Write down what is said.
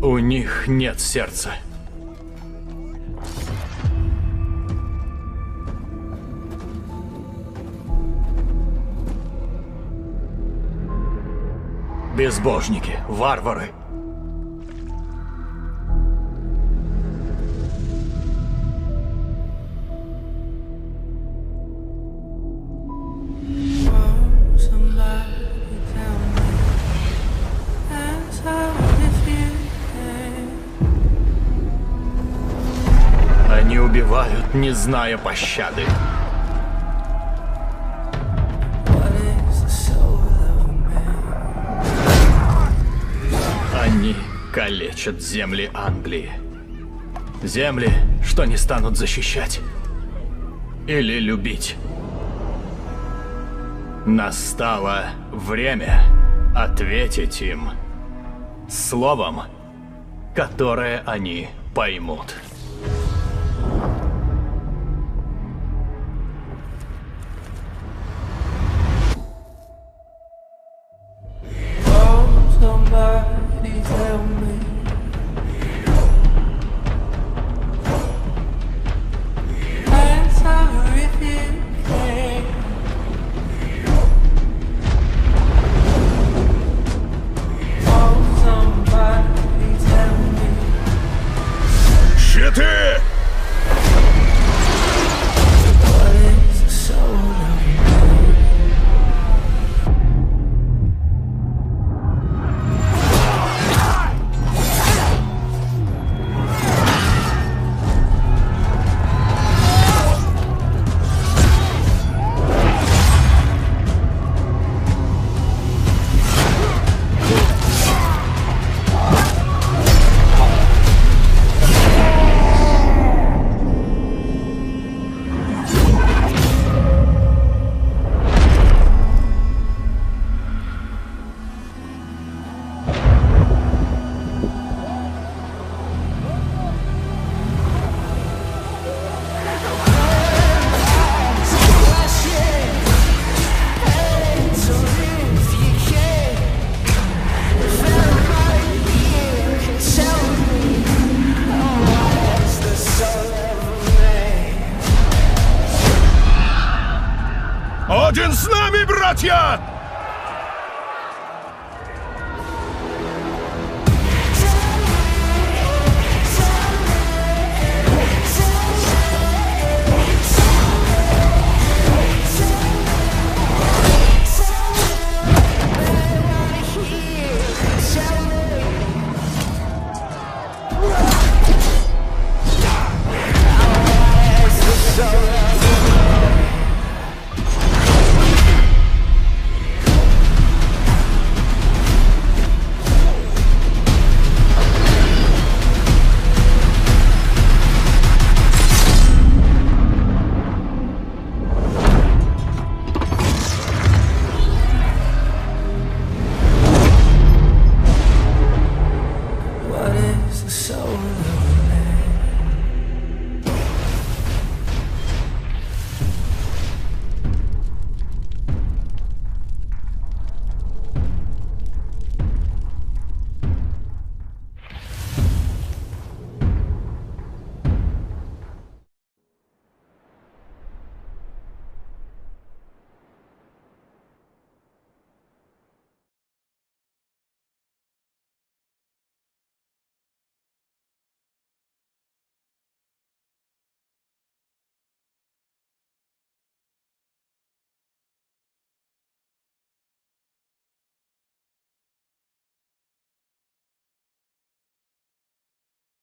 У них нет сердца. Безбожники, варвары. Они убивают, не зная пощады. Они калечат земли Англии. Земли, что не станут защищать. Или любить. Настало время ответить им словом, которое они поймут. Somebody tell me. Answer if you can. Oh, somebody tell me. Щиты! What is the soul of man? Один с нами, братья!